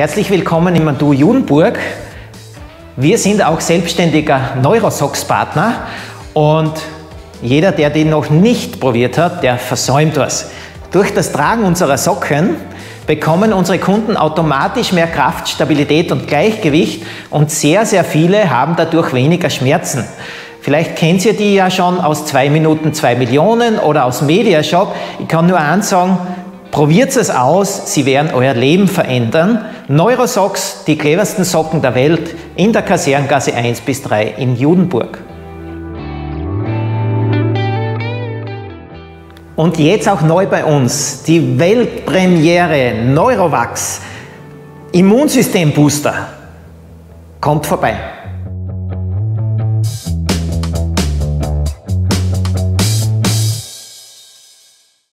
Herzlich willkommen im Mandu Judenburg. Wir sind auch selbstständiger Neurosox-Partner und jeder, der den noch nicht probiert hat, der versäumt was. Durch das Tragen unserer Socken bekommen unsere Kunden automatisch mehr Kraft, Stabilität und Gleichgewicht und sehr, sehr viele haben dadurch weniger Schmerzen. Vielleicht kennt ihr die ja schon aus 2 Minuten 2 Millionen oder aus Mediashop. Ich kann nur eins sagen, probiert es aus, sie werden euer Leben verändern. Neurosox, die cleversten Socken der Welt, in der Kaserngasse 1 bis 3 in Judenburg. Und jetzt auch neu bei uns, die Weltpremiere Neurovax Immunsystem Booster. Kommt vorbei.